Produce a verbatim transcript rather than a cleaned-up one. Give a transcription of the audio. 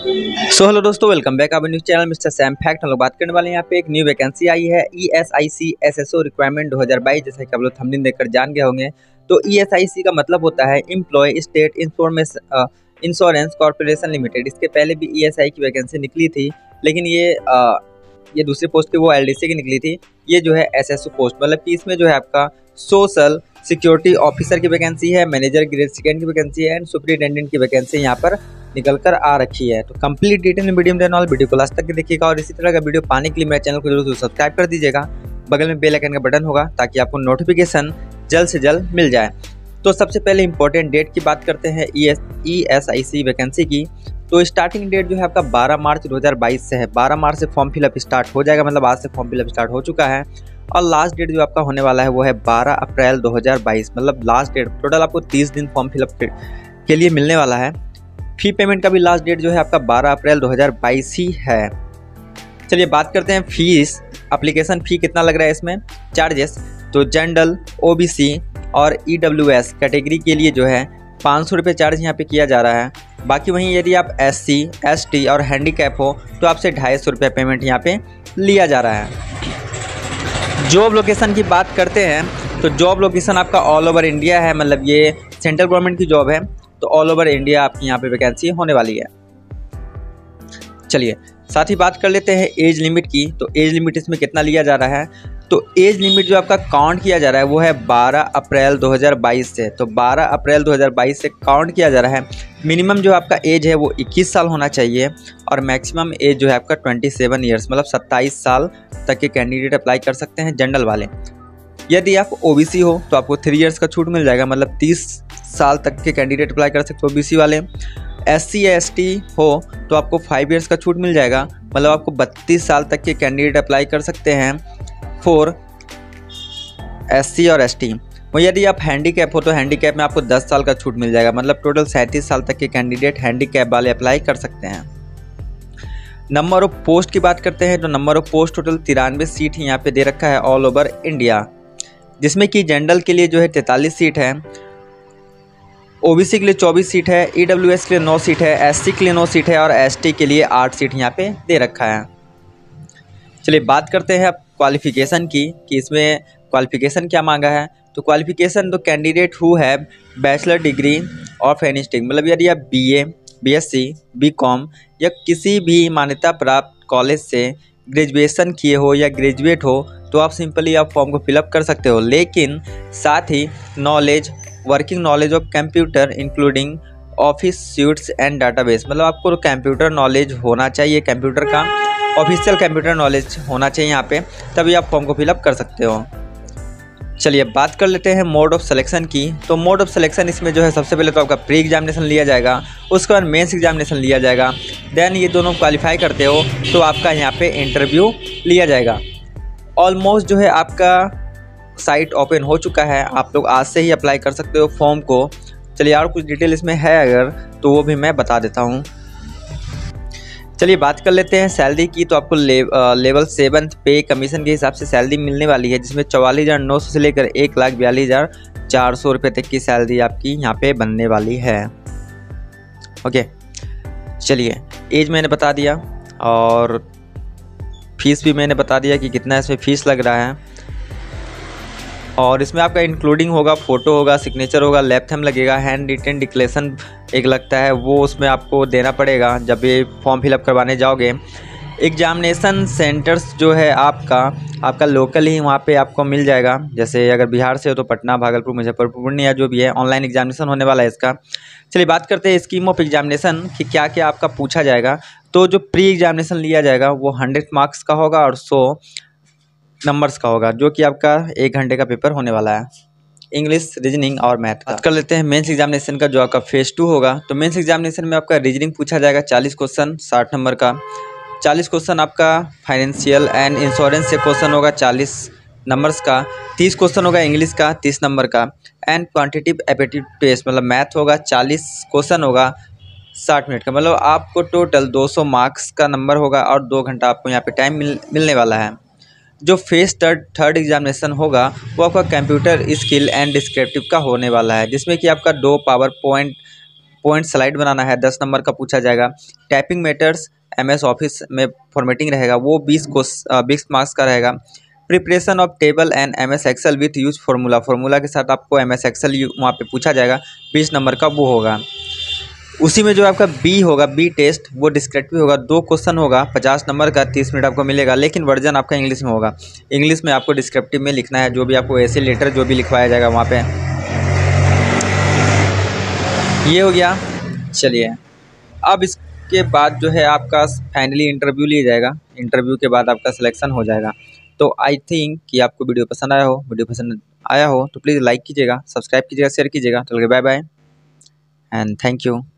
सो hello दोस्तों, welcome back आप news channel mister Sam fact. हम लोग बात करने वाले हैं यहाँ पे एक न्यू वैकेंसी आई है E S I C S S O requirement दो हज़ार बाईस। जैसा कि आप लोग थंबनेल देखकर जान गए होंगे, तो ई एस आई सी का मतलब होता है employ state information insurance corporation limited. इसके पहले भी ई एस आई की वैकेंसी निकली थी, लेकिन ये आ, ये दूसरी पोस्ट की वो एल डी सी की निकली थी। ये जो है एस एस ओ पोस्ट, मतलब कि इसमें जो है आपका सोशल सिक्योरिटी ऑफिसर की वैकेंसी है, मैनेजर ग्रेड सेकेंड की वैकेंसी है एंड सुपरिटेंडेंट की वैकेंसी यहाँ पर निकल कर आ रखी है। तो कंप्लीट डिटेल में वीडियो में वीडियो को लास्ट तक देखिएगा और इसी तरह का वीडियो पाने के लिए मेरे चैनल को जरूर सब्सक्राइब कर दीजिएगा। बगल में बेल आइकन का बटन होगा ताकि आपको नोटिफिकेशन जल्द से जल्द मिल जाए। तो सबसे पहले इंपॉर्टेंट डेट की बात करते हैं ई एस आई सी वैकेंसी की। तो स्टार्टिंग डेट जो है आपका बारह मार्च दो हज़ार बाईस से है। बारह मार्च से फॉर्म फिलअप स्टार्ट हो जाएगा, मतलब आज से फॉर्म फिलअप स्टार्ट हो चुका है। और लास्ट डेट जो आपका होने वाला है वो है बारह अप्रैल दो हज़ार बाईस, मतलब लास्ट डेट। टोटल आपको तीस दिन फॉर्म फिलअप के लिए मिलने वाला है। फी पेमेंट का भी लास्ट डेट जो है आपका बारह अप्रैल दो हज़ार बाईस ही है। चलिए बात करते हैं फीस। एप्लीकेशन फ़ी कितना लग रहा है इसमें, चार्जेस। तो जनरल, ओ बी सी और ई डब्ल्यू एस कैटेगरी के लिए जो है पाँच सौ रुपये चार्ज यहाँ पे किया जा रहा है। बाकी वहीं यदि आप एस सी, एस टी और हैंडीकैप हो तो आपसे ढाई सौ रुपये पेमेंट यहाँ पे लिया जा रहा है। जॉब लोकेशन की बात करते हैं तो जॉब लोकेशन आपका ऑल ओवर इंडिया है, मतलब ये सेंट्रल गवर्नमेंट की जॉब है, तो ऑल ओवर इंडिया आपकी यहाँ पे वैकेंसी होने वाली है। चलिए साथ ही बात कर लेते हैं एज लिमिट की। तो एज लिमिट इसमें कितना लिया जा रहा है, तो एज लिमिट जो आपका काउंट किया जा रहा है वो है बारह अप्रैल दो हज़ार बाईस से। तो बारह अप्रैल दो हज़ार बाईस से काउंट किया जा रहा है। मिनिमम जो आपका एज है वो इक्कीस साल होना चाहिए और मैक्सिमम एज जो है आपका सत्ताईस ईयर्स, मतलब सत्ताईस साल तक के कैंडिडेट अप्लाई कर सकते हैं जनरल वाले। यदि आप ओ बी सी हो तो आपको थ्री इयर्स का छूट मिल जाएगा, मतलब तीस साल तक के कैंडिडेट अप्लाई कर सकते हो ओ बी सी वाले। एस सी या एस टी हो तो आपको फाइव इयर्स का छूट मिल जाएगा, मतलब आपको बत्तीस साल तक के कैंडिडेट अप्लाई कर सकते हैं फॉर एस सी और एस टी। और यदि आप हैंडीकैप हो तो हैंडीकैप में आपको दस साल का छूट मिल जाएगा, मतलब टोटल सैंतीस साल तक के कैंडिडेट हैंडीकैप वाले अप्लाई कर सकते हैं। नंबर ऑफ पोस्ट की बात करते हैं तो नंबर ऑफ पोस्ट टोटल तिरानवे सीट यहाँ पे दे रखा है ऑल ओवर इंडिया, जिसमें कि जनरल के लिए जो है तैंतालीस सीट है, ओ बी सी के लिए चौबीस सीट है, ई डब्ल्यू एस के लिए नौ सीट है, एस सी के लिए नौ सीट है और एस टी के लिए आठ सीट यहाँ पे दे रखा है। चलिए बात करते हैं अब क्वालिफिकेशन की कि इसमें क्वालिफिकेशन क्या मांगा है। तो क्वालिफिकेशन तो कैंडिडेट हु है bachelor degree of any stream, मतलब यदि आप B A, B S C, B com या किसी भी मान्यता प्राप्त कॉलेज से ग्रेजुएशन किए हो या ग्रेजुएट हो तो आप सिंपली आप फॉर्म को फिलअप कर सकते हो। लेकिन साथ ही knowledge, working knowledge of computer including office suites and database, मतलब आपको कंप्यूटर नॉलेज होना चाहिए, कंप्यूटर का ऑफिशियल कंप्यूटर नॉलेज होना चाहिए यहाँ पे, तभी आप फॉर्म को फिलअप कर सकते हो। चलिए बात कर लेते हैं मोड ऑफ सिलेक्शन की। तो मोड ऑफ सिलेक्शन इसमें जो है सबसे पहले तो आपका प्री एग्जामिनेशन लिया जाएगा, उसके बाद मेंस एग्जामिनेशन लिया जाएगा, देन ये दोनों क्वालिफाई करते हो तो आपका यहाँ पे इंटरव्यू लिया जाएगा। ऑलमोस्ट जो है आपका साइट ओपन हो चुका है, आप लोग आज से ही अप्लाई कर सकते हो फॉर्म को। चलिए और कुछ डिटेल इसमें है अगर तो वो भी मैं बता देता हूँ। चलिए बात कर लेते हैं सैलरी की। तो आपको ले, आ, लेवल सेवन पे कमीशन के हिसाब से सैलरी मिलने वाली है, जिसमें चौवालीस हज़ार नौ सौ से लेकर एक लाख बयालीस हज़ार चार सौ रुपये तक की सैलरी आपकी यहाँ पे बनने वाली है। ओके चलिए एज मैंने बता दिया और फीस भी मैंने बता दिया कि कितना इसमें फ़ीस लग रहा है। और इसमें आपका इंक्लूडिंग होगा, फ़ोटो होगा, सिग्नेचर होगा, लैब थंब लगेगा, हैंड रिटन डिक्लेरेशन एक लगता है वो उसमें आपको देना पड़ेगा जब ये फॉर्म फिलअप करवाने जाओगे। एग्जामिनेशन सेंटर्स जो है आपका आपका लोकल ही वहाँ पे आपको मिल जाएगा, जैसे अगर बिहार से हो तो पटना, भागलपुर, मुजफ्फरपुर, पूर्णिया जो भी है, ऑनलाइन एग्जामिनेशन होने वाला है इसका। चलिए बात करते हैं स्कीम ऑफ एग्जामिनेशन कि क्या क्या आपका पूछा जाएगा। तो जो प्री एग्जामिनेशन लिया जाएगा वो हंड्रेड मार्क्स का होगा और सौ नंबर्स का होगा, जो कि आपका एक घंटे का पेपर होने वाला है, इंग्लिश, रीजनिंग और मैथ का। बात कर लेते हैं मेंस एग्जामिनेशन का, जो आपका फेज़ टू होगा। तो मेंस एग्जामिनेशन में आपका रीजनिंग पूछा जाएगा चालीस क्वेश्चन साठ नंबर का, चालीस क्वेश्चन आपका फाइनेंशियल एंड इंश्योरेंस से क्वेश्चन होगा चालीस नंबर्स का, तीस क्वेश्चन होगा इंग्लिश का तीस नंबर का, एंड क्वांटिटिव एप्टीट्यूड टेस्ट मतलब मैथ होगा चालीस क्वेश्चन होगा साठ मिनट का, मतलब आपको टोटल दो सौ मार्क्स का नंबर होगा और दो घंटा आपको यहाँ पे टाइम मिल मिलने वाला है। जो फेज थर्ड थर्ड एग्जामिनेशन होगा वो आपका कंप्यूटर स्किल एंड डिस्क्रिप्टिव का होने वाला है, जिसमें कि आपका दो पावर पॉइंट पॉइंट स्लाइड बनाना है, दस नंबर का पूछा जाएगा। Typing matters M S office में फॉर्मेटिंग रहेगा, वो बीस को बीस मार्क्स का रहेगा। Preparation of table and M S Excel with use formula, formula के साथ आपको एम एस एक्सेल वहाँ पे पूछा जाएगा, बीस नंबर का वो होगा। उसी में जो आपका बी होगा, बी टेस्ट, वो डिस्क्रिप्टिव होगा, दो क्वेश्चन होगा, पचास नंबर का, तीस मिनट आपको मिलेगा, लेकिन वर्जन आपका इंग्लिश में होगा। इंग्लिश में आपको डिस्क्रिप्टिव में लिखना है, जो भी आपको ऐसे लेटर जो भी लिखवाया जाएगा वहाँ पे। ये हो गया। चलिए अब इसके बाद जो है आपका फाइनली इंटरव्यू लिया जाएगा, इंटरव्यू के बाद आपका सिलेक्शन हो जाएगा। तो आई थिंक कि आपको वीडियो पसंद आया हो, वीडियो पसंद आया हो तो प्लीज़ लाइक कीजिएगा, सब्सक्राइब कीजिएगा, शेयर कीजिएगा। चलिए bye bye and thank you.